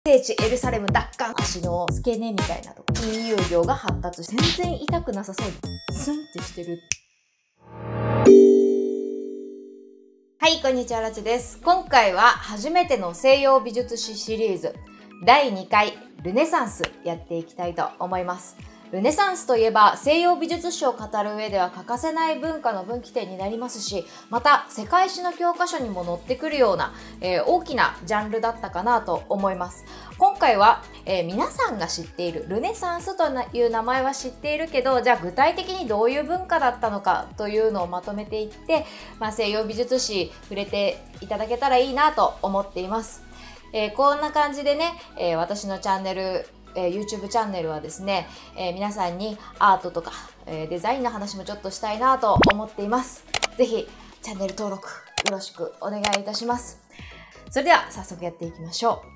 聖地エルサレム奪還、足の付け根みたいなとこ金融業が発達して全然痛くなさそうにスンってしてる。はい、こんにちは、ラチです。今回は初めての西洋美術史シリーズ第2回ルネサンスやっていきたいと思います。ルネサンスといえば西洋美術史を語る上では欠かせない文化の分岐点になりますし、また世界史の教科書にも載ってくるような、大きなジャンルだったかなと思います。今回は、皆さんが知っているルネサンスという名前は知っているけど、じゃあ具体的にどういう文化だったのかというのをまとめていって、西洋美術史触れていただけたらいいなと思っています。こんな感じでね、私のチャンネルYouTube チャンネルはですね、皆さんにアートとか、デザインの話もちょっとしたいなと思っています。ぜひチャンネル登録よろしくお願いいたします。それでは早速やっていきましょう。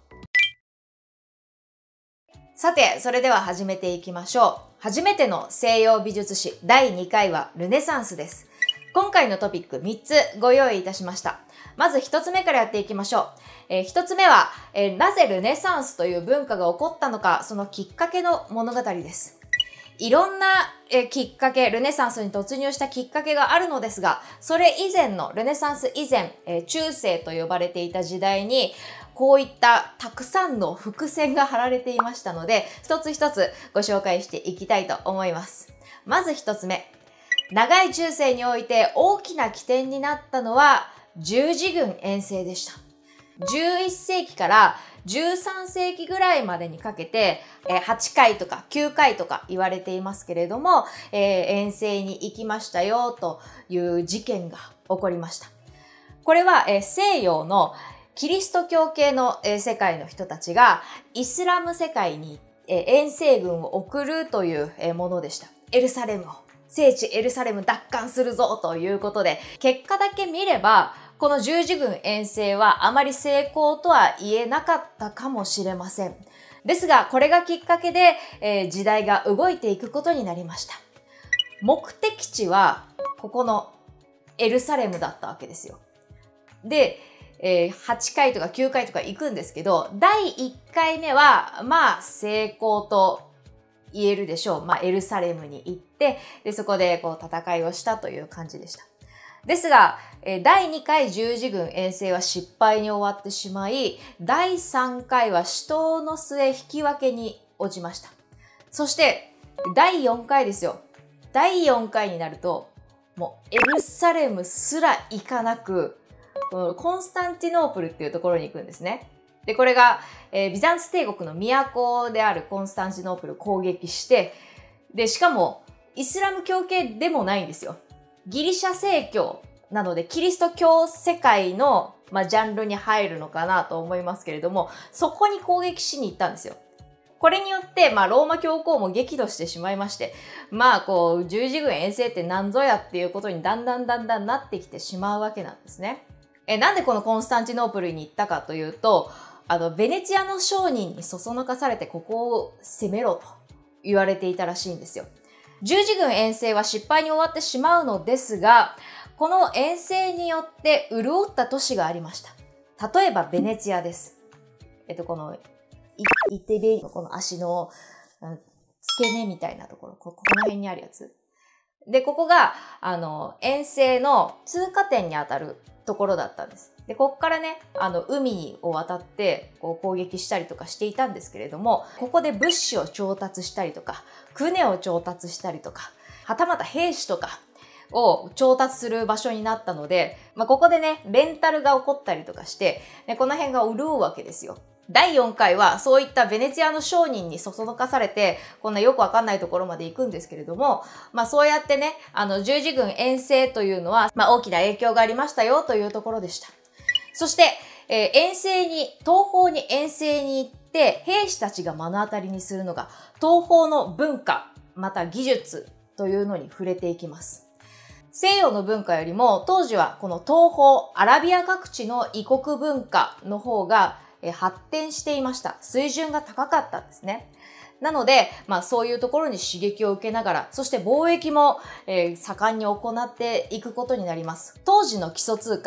さて、それでは始めていきましょう。初めての西洋美術史第2回はルネサンスです。今回のトピック3つご用意いたしました。まず1つ目からやっていきましょう。1つ目は、なぜルネサンスという文化が起こったのか、そのきっかけの物語です。いろんな、きっかけ、ルネサンスに突入したきっかけがあるのですが、それ以前の、ルネサンス以前、中世と呼ばれていた時代に、こういったたくさんの伏線が張られていましたので、一つ一つご紹介していきたいと思います。まず1つ目。長い中世において大きな起点になったのは十字軍遠征でした。11世紀から13世紀ぐらいまでにかけて8回とか9回とか言われていますけれども、遠征に行きましたよという事件が起こりました。これは西洋のキリスト教系の世界の人たちがイスラム世界に遠征軍を送るというものでした。エルサレムを。聖地エルサレム奪還するぞということで、結果だけ見れば、この十字軍遠征はあまり成功とは言えなかったかもしれません。ですが、これがきっかけで、時代が動いていくことになりました。目的地は、ここのエルサレムだったわけですよ。で、8回とか9回とか行くんですけど、第1回目は、まあ、成功と言えるでしょう。エルサレムに行って、で、そこで戦いをしたという感じでした。ですが、第2回十字軍遠征は失敗に終わってしまい、第3回は死闘の末引き分けに落ちました。そして、第4回ですよ。第4回になると、もうエルサレムすら行かなく、コンスタンティノープルっていうところに行くんですね。で、これが、ビザンツ帝国の都であるコンスタンティノープルを攻撃して、で、しかも、イスラム教系でもないんですよ。ギリシャ正教なので、キリスト教世界の、ジャンルに入るのかなと思いますけれども、そこに攻撃しに行ったんですよ。これによって、ローマ教皇も激怒してしまいまして、十字軍遠征って何ぞやっていうことにだんだんなってきてしまうわけなんですね。なんでこのコンスタンティノープルに行ったかというと、ベネツィアの商人にそそのかされてここを攻めろと言われていたらしいんですよ。十字軍遠征は失敗に終わってしまうのですが、この遠征によって潤った都市がありました。例えばベネツィアです。このイテベリのこの足の付け根みたいなところ、この辺にあるやつ。で、ここが、遠征の通過点にあたるところだったんです。で、ここからね、海を渡って、攻撃したりとかしていたんですけれども、ここで物資を調達したりとか、船を調達したりとか、はたまた兵士とかを調達する場所になったので、ここでね、レンタルが起こったりとかして、この辺が潤うわけですよ。第4回はそういったベネツィアの商人にそそのかされて、こんなよくわかんないところまで行くんですけれども、そうやってね、十字軍遠征というのは、大きな影響がありましたよというところでした。そして、東方に遠征に行って、兵士たちが目の当たりにするのが、東方の文化、また技術というのに触れていきます。西洋の文化よりも、当時はこの東方、アラビア各地の異国文化の方が発展していました。水準が高かったんですね。なので、そういうところに刺激を受けながら、そして貿易も、盛んに行っていくことになります。当時の基礎通貨、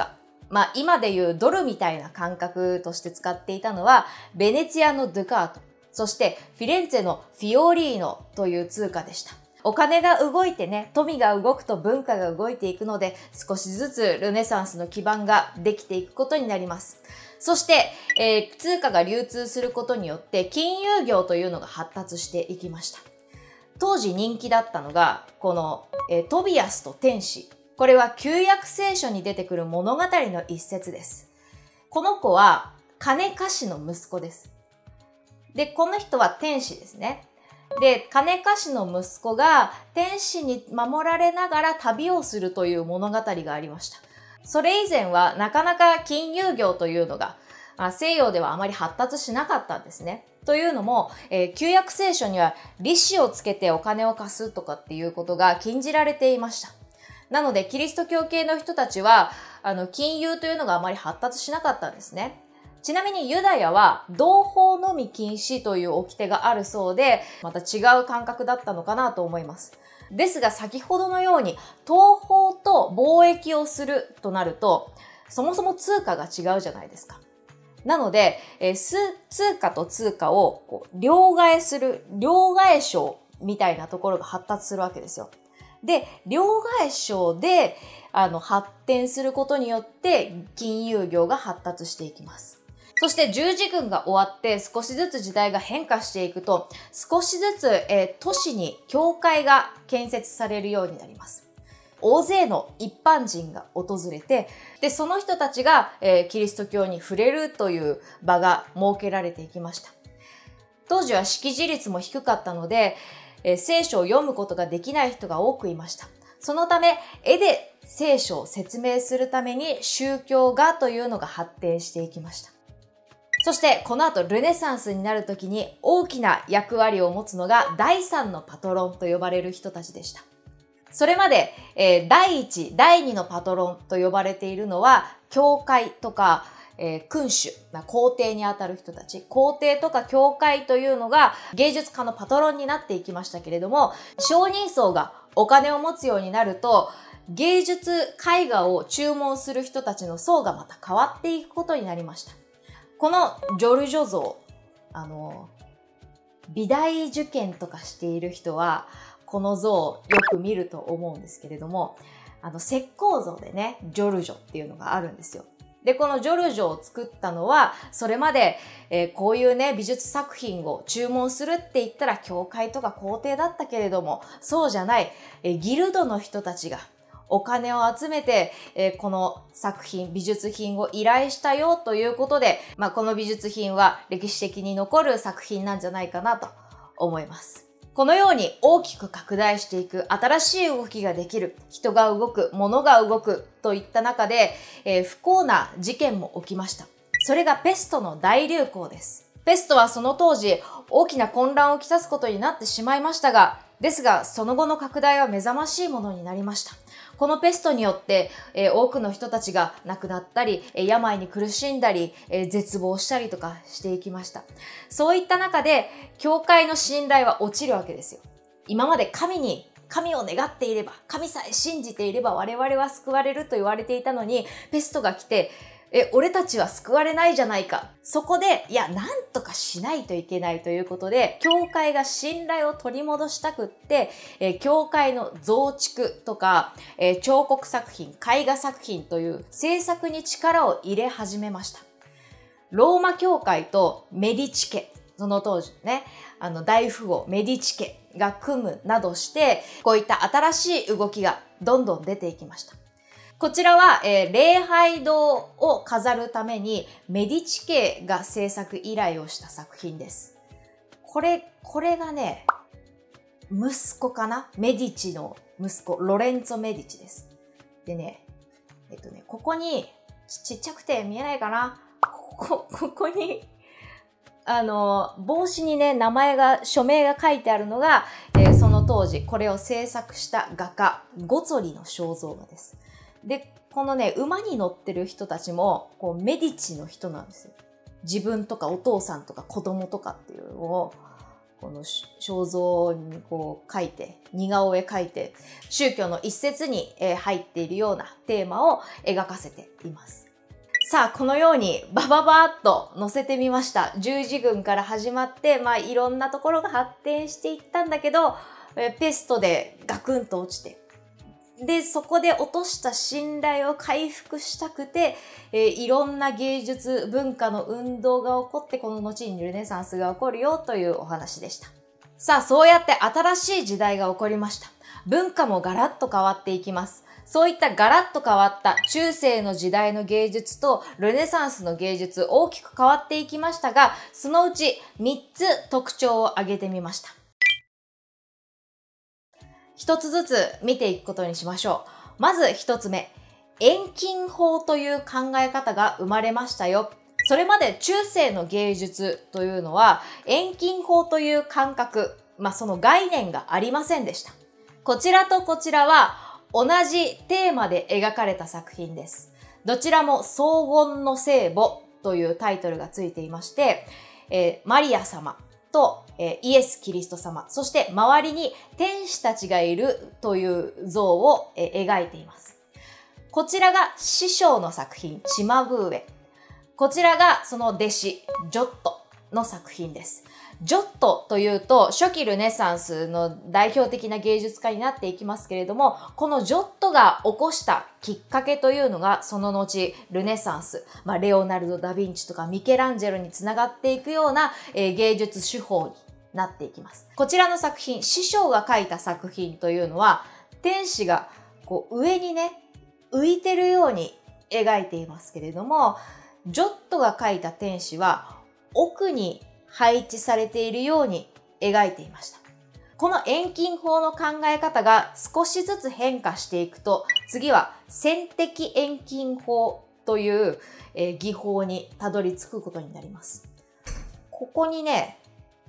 今でいうドルみたいな感覚として使っていたのは、ベネツィアのドゥカート、そしてフィレンツェのフィオリーノという通貨でした。お金が動いてね、富が動くと文化が動いていくので、少しずつルネサンスの基盤ができていくことになります。そして、通貨が流通することによって金融業というのが発達していきました。当時人気だったのが、この、トビアスと天使。これは旧約聖書に出てくる物語の一節です。この子は金貸しの息子です。で、この人は天使ですね。で、金貸しの息子が天使に守られながら旅をするという物語がありました。それ以前はなかなか金融業というのが西洋ではあまり発達しなかったんですね。というのも、旧約聖書には利子をつけてお金を貸すとかっていうことが禁じられていました。なので、キリスト教系の人たちは、金融というのがあまり発達しなかったんですね。ちなみにユダヤは同胞のみ禁止という掟があるそうで、また違う感覚だったのかなと思います。ですが先ほどのように東方と貿易をするとなると、そもそも通貨が違うじゃないですか。なので、通貨と通貨を両替する、両替商みたいなところが発達するわけですよ。で、両替商で発展することによって金融業が発達していきます。そして十字軍が終わって少しずつ時代が変化していくと、少しずつ、都市に教会が建設されるようになります。大勢の一般人が訪れて、で、その人たちが、キリスト教に触れるという場が設けられていきました。当時は識字率も低かったので、聖書を読むことができない人が多くいました。そのため、絵で聖書を説明するために宗教画というのが発展していきました。そしてこの後ルネサンスになるときに大きな役割を持つのが第三のパトロンと呼ばれる人たちでした。それまで、第一、第二のパトロンと呼ばれているのは教会とか、君主、皇帝にあたる人たち、皇帝とか教会というのが芸術家のパトロンになっていきましたけれども、商人層がお金を持つようになると、芸術絵画を注文する人たちの層がまた変わっていくことになりました。このジョルジョ像、美大受験とかしている人は、この像をよく見ると思うんですけれども、石膏像でね、ジョルジョっていうのがあるんですよ。で、このジョルジョを作ったのは、それまで、こういうね、美術作品を注文するって言ったら、教会とか皇帝だったけれども、そうじゃない、ギルドの人たちが、お金を集めて、この作品、美術品を依頼したよということで、この美術品は歴史的に残る作品なんじゃないかなと思います。このように大きく拡大していく、新しい動きができる、人が動く、物が動くといった中で、不幸な事件も起きました。それがペストの大流行です。ペストはその当時、大きな混乱をきたすことになってしまいましたが、ですが、その後の拡大は目覚ましいものになりました。このペストによって、多くの人たちが亡くなったり、病に苦しんだり、絶望したりとかしていきました。そういった中で、教会の信頼は落ちるわけですよ。今まで神を願っていれば、神さえ信じていれば我々は救われると言われていたのに、ペストが来て、俺たちは救われないじゃないか。そこで、なんとかしないといけないということで、教会が信頼を取り戻したくって、教会の増築とか、彫刻作品、絵画作品という制作に力を入れ始めました。ローマ教会とメディチ家、その当時ね、大富豪メディチ家が組むなどして、こういった新しい動きがどんどん出ていきました。こちらは、礼拝堂を飾るためにメディチ家が制作依頼をした作品です。これがね、息子かな？メディチの息子、ロレンツォ・メディチです。でね、ここに、ちっちゃくて見えないかな？ここに、帽子にね、署名が書いてあるのが、その当時、これを制作した画家、ゴツォリの肖像画です。で、このね、馬に乗ってる人たちも、メディチの人なんですよ。自分とかお父さんとか子供とかっていうのを、この肖像に書いて、似顔絵描いて、宗教の一節に入っているようなテーマを描かせています。 さあ、このようにバババーっと載せてみました。十字軍から始まって、いろんなところが発展していったんだけど、ペストでガクンと落ちて、で、そこで落とした信頼を回復したくて、いろんな芸術、文化の運動が起こって、この後にルネサンスが起こるよというお話でした。さあ、そうやって新しい時代が起こりました。文化もガラッと変わっていきます。そういったガラッと変わった中世の時代の芸術とルネサンスの芸術、大きく変わっていきましたが、そのうち3つ特徴を挙げてみました。一つずつ見ていくことにしましょう。まず1つ目、遠近法という考え方が生まれましたよ。それまで中世の芸術というのは遠近法という感覚、その概念がありませんでした。こちらとこちらは同じテーマで描かれた作品です。どちらも荘厳の聖母というタイトルがついていまして、マリア様と、イエス・キリスト様、そして周りに天使たちがいるという像を、描いています。こちらが師匠の作品、チマブーエ。こちらがその弟子、ジョットの作品です。ジョットというと初期ルネサンスの代表的な芸術家になっていきますけれども、このジョットが起こしたきっかけというのがその後ルネサンス、レオナルド・ダ・ヴィンチとかミケランジェロにつながっていくような、芸術手法になっていきます。こちらの作品、師匠が描いた作品というのは天使が上にね浮いてるように描いていますけれども、ジョットが描いた天使は奥に配置されているように描いていました。この遠近法の考え方が少しずつ変化していくと、次は線的遠近法という、技法にたどり着くことになります。ここにね、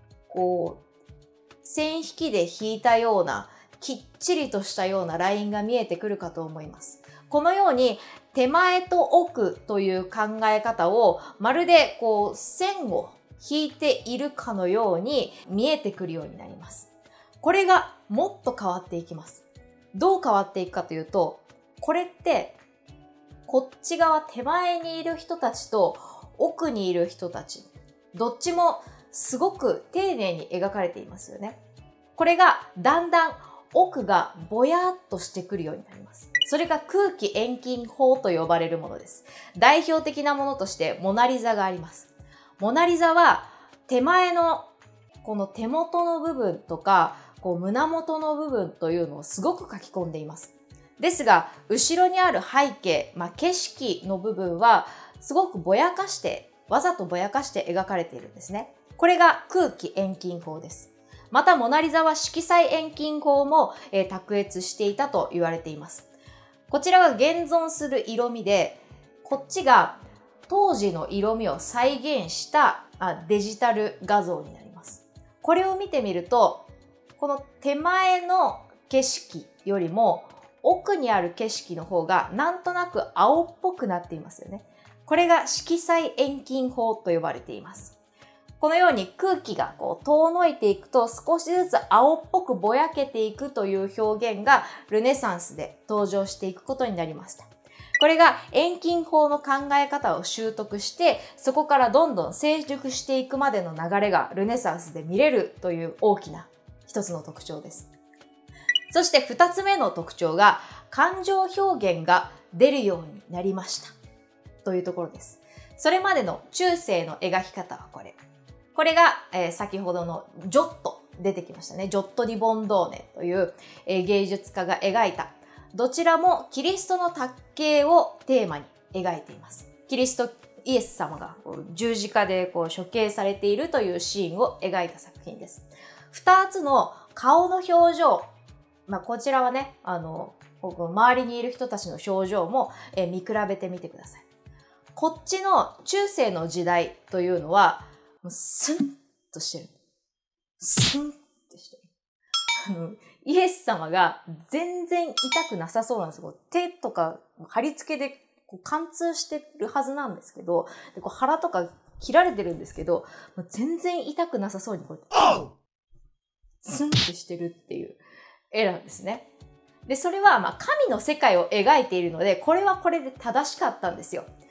線引きで引いたようなきっちりとしたようなラインが見えてくるかと思います。このように手前と奥という考え方をまるで線を引いているかのように見えてくるようになります。これがもっと変わっていきます。どう変わっていくかというと、これってこっち側手前にいる人たちと奥にいる人たち、どっちもすごく丁寧に描かれていますよね。これがだんだん奥がぼやっとしてくるようになります。それが空気遠近法と呼ばれるものです。代表的なものとしてモナリザがあります。モナリザは手前のこの手元の部分とか胸元の部分というのをすごく書き込んでいます。ですが後ろにある背景、景色の部分はすごくぼやかして、わざとぼやかして描かれているんですね。これが空気遠近法です。またモナリザは色彩遠近法も、卓越していたと言われています。こちらは現存する色味で、こっちが当時の色味を再現したデジタル画像になります。これを見てみると、この手前の景色よりも奥にある景色の方がなんとなく青っぽくなっていますよね。これが色彩遠近法と呼ばれています。このように空気が遠のいていくと少しずつ青っぽくぼやけていくという表現がルネサンスで登場していくことになりました。これが遠近法の考え方を習得して、そこからどんどん成熟していくまでの流れがルネサンスで見れるという大きな一つの特徴です。そして二つ目の特徴が感情表現が出るようになりましたというところです。それまでの中世の描き方はこれ。これが、先ほどのジョット出てきましたね。ジョット・ディ・ボンドーネという、芸術家が描いた。どちらもキリストの卓形をテーマに描いています。キリストイエス様が十字架で処刑されているというシーンを描いた作品です。二つの顔の表情、こちらはね、周りにいる人たちの表情も見比べてみてください。こっちの中世の時代というのは、スンとしてる。スンってしてる。イエス様が全然痛くなさそうなんですよ。手とか貼り付けで貫通してるはずなんですけど、で腹とか切られてるんですけど、全然痛くなさそうにスンってしてるっていう絵なんですね。で、それは神の世界を描いているので、これはこれで正しかったんですよ。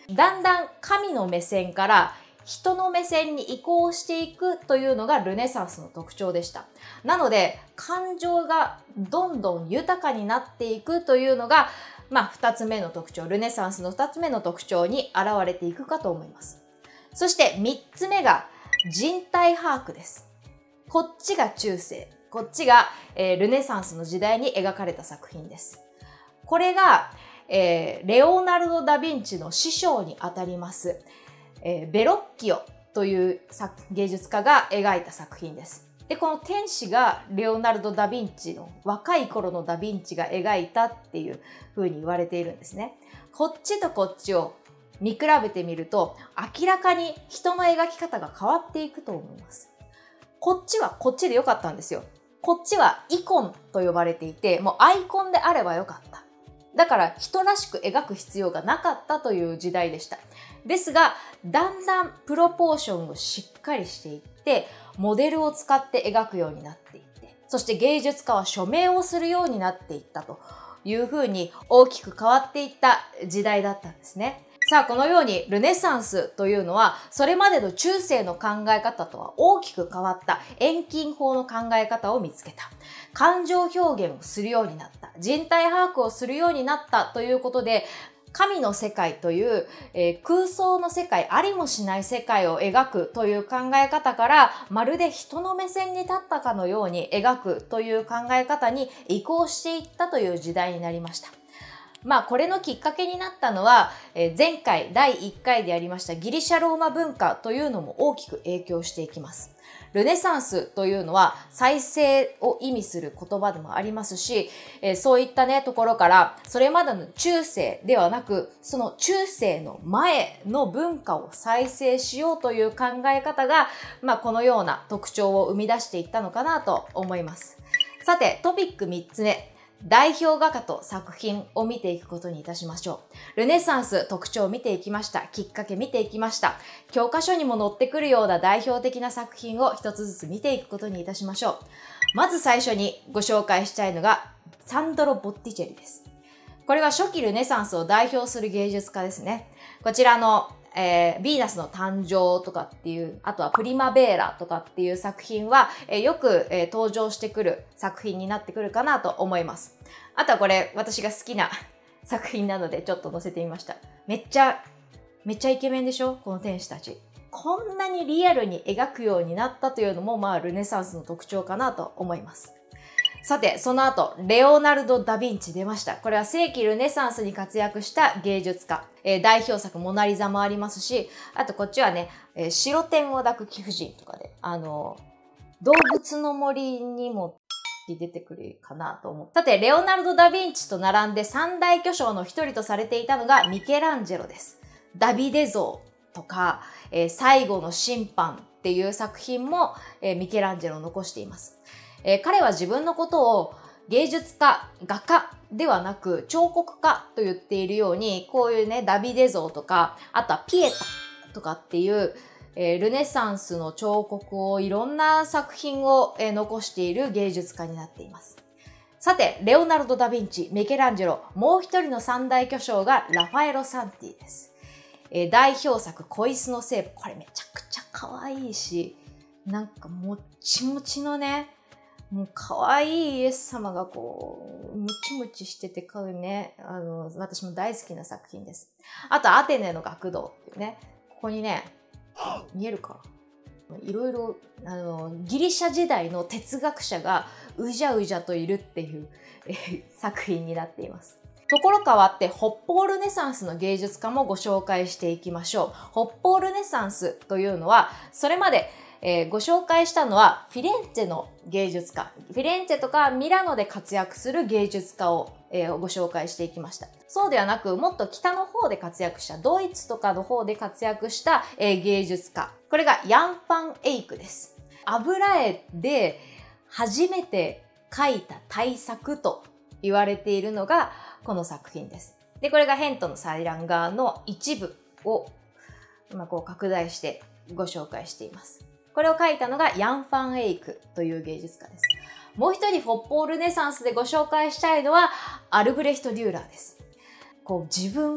だんだん神の目線から人の目線に移行していくというのがルネサンスの特徴でした。なので、感情がどんどん豊かになっていくというのが、2つ目の特徴、ルネサンスの2つ目の特徴に現れていくかと思います。そして3つ目が人体把握です。こっちが中世、こっちが、ルネサンスの時代に描かれた作品です。これが、レオナルド・ダ・ヴィンチの師匠にあたります、ベロッキオという芸術家が描いた作品です。で、この天使がレオナルド・ダ・ヴィンチの若い頃のダ・ヴィンチが描いたっていう風に言われているんですね。こっちとこっちを見比べてみると明らかに人の描き方が変わっていくと思います。こっちはこっちでよかったんですよ。こっちはイコンと呼ばれていて、もうアイコンであればよかった。だから人らしく描く必要がなかったという時代でした。ですが、だんだんプロポーションをしっかりしていって、モデルを使って描くようになっていって、そして芸術家は署名をするようになっていったというふうに大きく変わっていった時代だったんですね。さあ、このようにルネサンスというのは、それまでの中世の考え方とは大きく変わった遠近法の考え方を見つけた。感情表現をするようになった。人体把握をするようになったということで、神の世界という、空想の世界、ありもしない世界を描くという考え方から、まるで人の目線に立ったかのように描くという考え方に移行していったという時代になりました。これのきっかけになったのは、前回第1回でやりましたギリシャローマ文化というのも大きく影響していきます。ルネサンスというのは再生を意味する言葉でもありますし、そういったね、ところから、それまでの中世ではなく、その中世の前の文化を再生しようという考え方が、このような特徴を生み出していったのかなと思います。さて、トピック3つ目。代表画家と作品を見ていくことにいたしましょう。ルネサンス特徴を見ていきました。きっかけ見ていきました。教科書にも載ってくるような代表的な作品を一つずつ見ていくことにいたしましょう。まず最初にご紹介したいのがサンドロ・ボッティチェリです。これは初期ルネサンスを代表する芸術家ですね。こちらのヴィーナスの誕生とかっていう、あとはプリマベーラとかっていう作品は、よく、登場してくる作品になってくるかなと思います。あとはこれ、私が好きな作品なのでちょっと載せてみました。めっちゃイケメンでしょ？この天使たち。こんなにリアルに描くようになったというのも、ルネサンスの特徴かなと思います。さて、その後、レオナルド・ダ・ヴィンチ出ました。これは世紀ルネサンスに活躍した芸術家。代表作モナリザもありますし、あとこっちはね、白天を抱く貴婦人とかで、動物の森にも出てくるかなと思う。さて、レオナルド・ダ・ヴィンチと並んで三大巨匠の一人とされていたのがミケランジェロです。ダビデ像とか、最後の審判っていう作品も、ミケランジェロ残しています。彼は自分のことを芸術家、画家ではなく彫刻家と言っているように、こういうね、ダビデ像とか、あとはピエタとかっていう、ルネサンスの彫刻をいろんな作品を、残している芸術家になっています。さて、レオナルド・ダ・ヴィンチ、ミケランジェロ、もう一人の三大巨匠がラファエロ・サンティです。代表作、小椅子の聖母。これめちゃくちゃ可愛いし、なんかもっちもちのね、もう可愛いイエス様がこう、ムチムチしててかうね、私も大好きな作品です。あと、アテネの学童っていうね、ここにね、見えるかいろいろ、ギリシャ時代の哲学者がうじゃうじゃといるっていう、作品になっています。ところ変わって、北方ルネサンスの芸術家もご紹介していきましょう。北方ルネサンスというのは、それまで、ご紹介したのはフィレンツェの芸術家。フィレンツェとかミラノで活躍する芸術家を、ご紹介していきました。そうではなく、もっと北の方で活躍した、ドイツとかの方で活躍した、芸術家。これがヤン・ファン・エイクです。油絵で初めて描いた大作と言われているのがこの作品です。で、これがヘントの採卵画の一部を、こう拡大してご紹介しています。これを描いたのがヤン・ファン・エイクという芸術家です。もう一人北方ルネサンスでご紹介したいのはアルブレヒト・デューラーです。こう自分を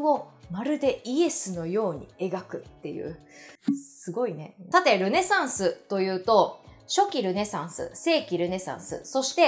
まるでイエスのように描くっていう。すごいね。さて、ルネサンスというと、初期ルネサンス、世紀ルネサンス、そして、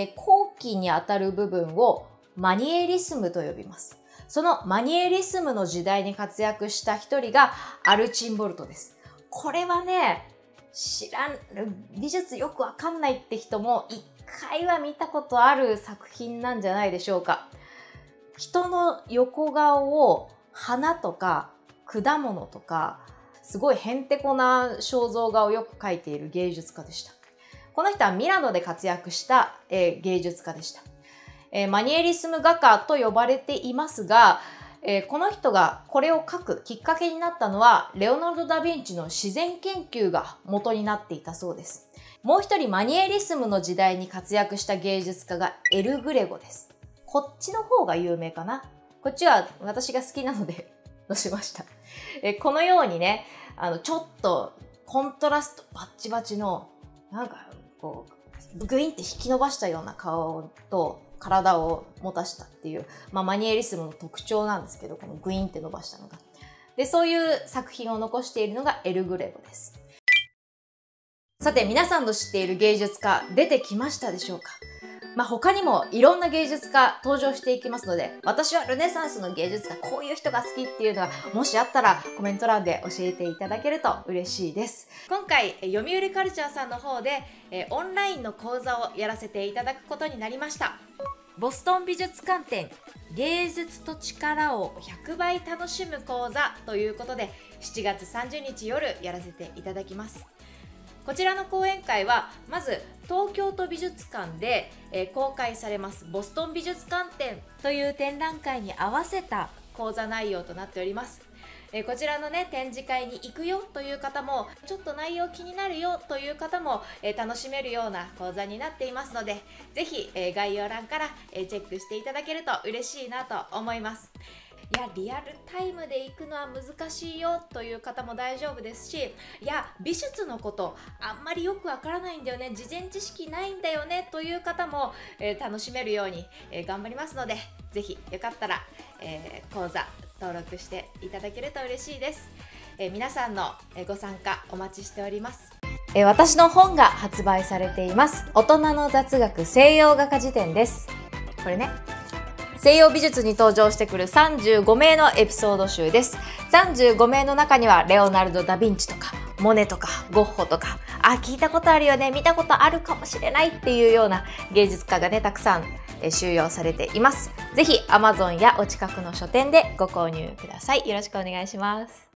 後期にあたる部分をマニエリスムと呼びます。そのマニエリスムの時代に活躍した一人がアルチンボルトです。これはね、美術よくわかんないって人も一回は見たことある作品なんじゃないでしょうか。人の横顔を花とか果物とかすごいへんてこな肖像画をよく描いている芸術家でした。この人はミラノで活躍した、芸術家でした。マニエリスム画家と呼ばれていますが、この人がこれを描くきっかけになったのはレオナルド・ダ・ヴィンチの自然研究が元になっていたそうです。もう一人マニエリスムの時代に活躍した芸術家がエル・グレゴです。こっちの方が有名かな。こっちは私が好きなので載せました。このようにね、ちょっとコントラストバッチバチのなんかこうグインって引き伸ばしたような顔と体を持たしたっていう、マニエリスムの特徴なんですけど、このグインって伸ばしたのが。で、そういう作品を残しているのがエル・グレゴです。さて、皆さんの知っている芸術家出てきましたでしょうか？他にもいろんな芸術家登場していきますので、私はルネサンスの芸術家、こういう人が好きっていうのがもしあったらコメント欄で教えていただけると嬉しいです。今回、読売カルチャーさんの方でオンラインの講座をやらせていただくことになりました。ボストン美術館展芸術と力を100倍楽しむ講座ということで、7月30日夜やらせていただきます。こちらの講演会はまず東京都美術館で公開されますボストン美術館展という展覧会に合わせた講座内容となっております。こちらのね展示会に行くよという方も、ちょっと内容気になるよという方も楽しめるような講座になっていますので、ぜひ概要欄からチェックしていただけると嬉しいなと思います。いや、リアルタイムで行くのは難しいよという方も大丈夫ですし、いや、美術のことあんまりよくわからないんだよね、事前知識ないんだよねという方も、楽しめるように、頑張りますので、ぜひよかったら、講座登録していただけると嬉しいです。皆さんのご参加お待ちしております。私の本が発売されています。大人の雑学西洋画家辞典です。これね、西洋美術に登場してくる35名のエピソード集です。35名の中にはレオナルド・ダ・ヴィンチとかモネとかゴッホとか、聞いたことあるよね、見たことあるかもしれないっていうような芸術家がねたくさん収容されています。ぜひ Amazon やお近くの書店でご購入ください。よろしくお願いします。